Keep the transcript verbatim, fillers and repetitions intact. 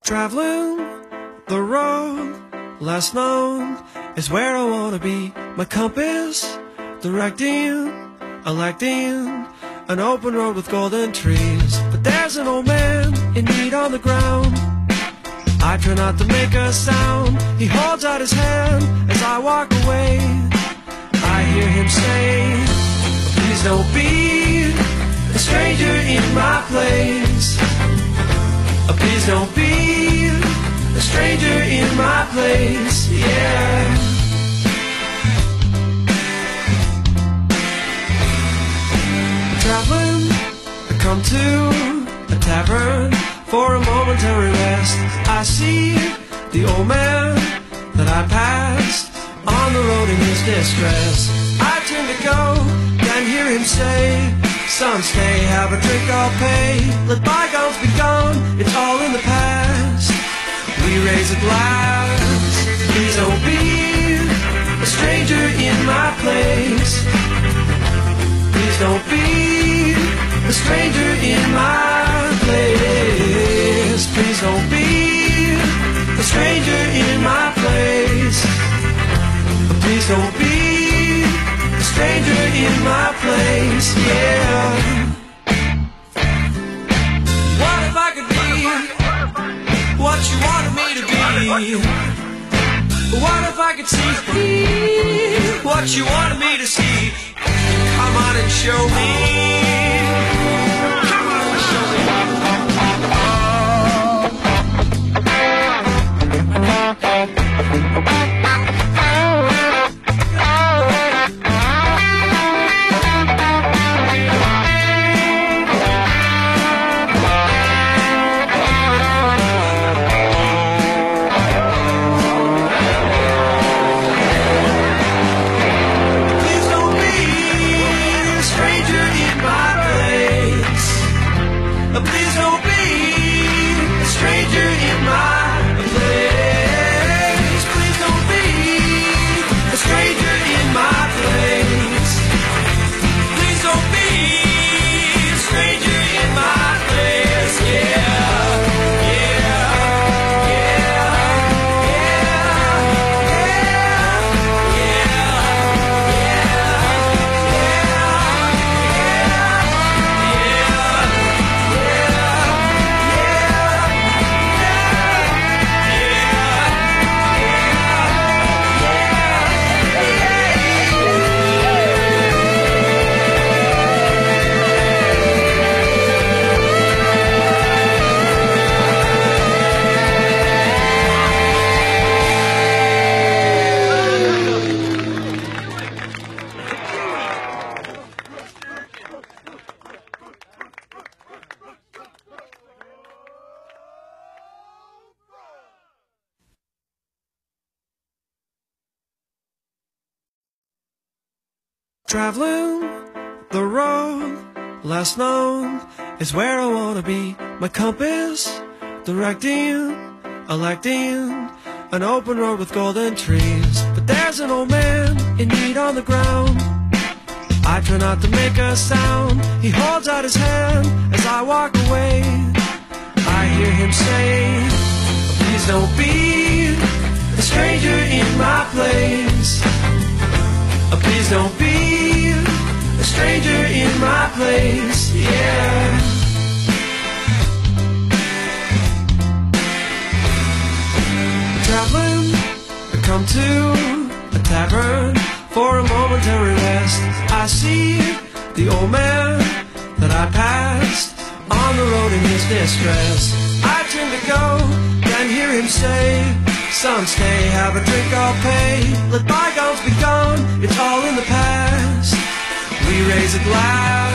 Traveling the road less known is where I wanna be. My compass directing, electing an open road with golden trees. But there's an old man in need on the ground. I try not to make a sound. He holds out his hand as I walk away. I hear him say, please don't be a stranger in my place. Please don't be a stranger in my place, yeah. Traveling, I come to a tavern for a momentary rest. I see the old man that I passed on the road in his distress. I turn to go, then hear him say, son, stay, have a drink, I'll pay. Let bygones be gone, it's all in the past. We raise a glass, please don't be a stranger in my place. Please don't be a stranger in my place. Please don't be a stranger in my place. Please don't be a stranger in my place, yeah. What if I could be what you wanted me to be? What if I could see what you wanted me to see? Come on and show me. Come on and show me. Please don't be a stranger in my place. Please don't be a stranger in my place. Please don't be a stranger in my place. Yeah, yeah, yeah, yeah, yeah, Traveling the road less known is where I wanna be. My compass directing, electing an open road with golden trees. But there's an old man in need on the ground. I try not to make a sound. He holds out his hand as I walk away. I hear him say, please don't be a stranger in my place. Please don't be a stranger in my place, yeah. Traveling, I come to a tavern for a momentary rest. I see the old man that I passed on the road in his distress. I turn to go, then hear him say, son, stay, have a drink, I'll pay. Let bygones be gone, it's all in the past. We raise a glass.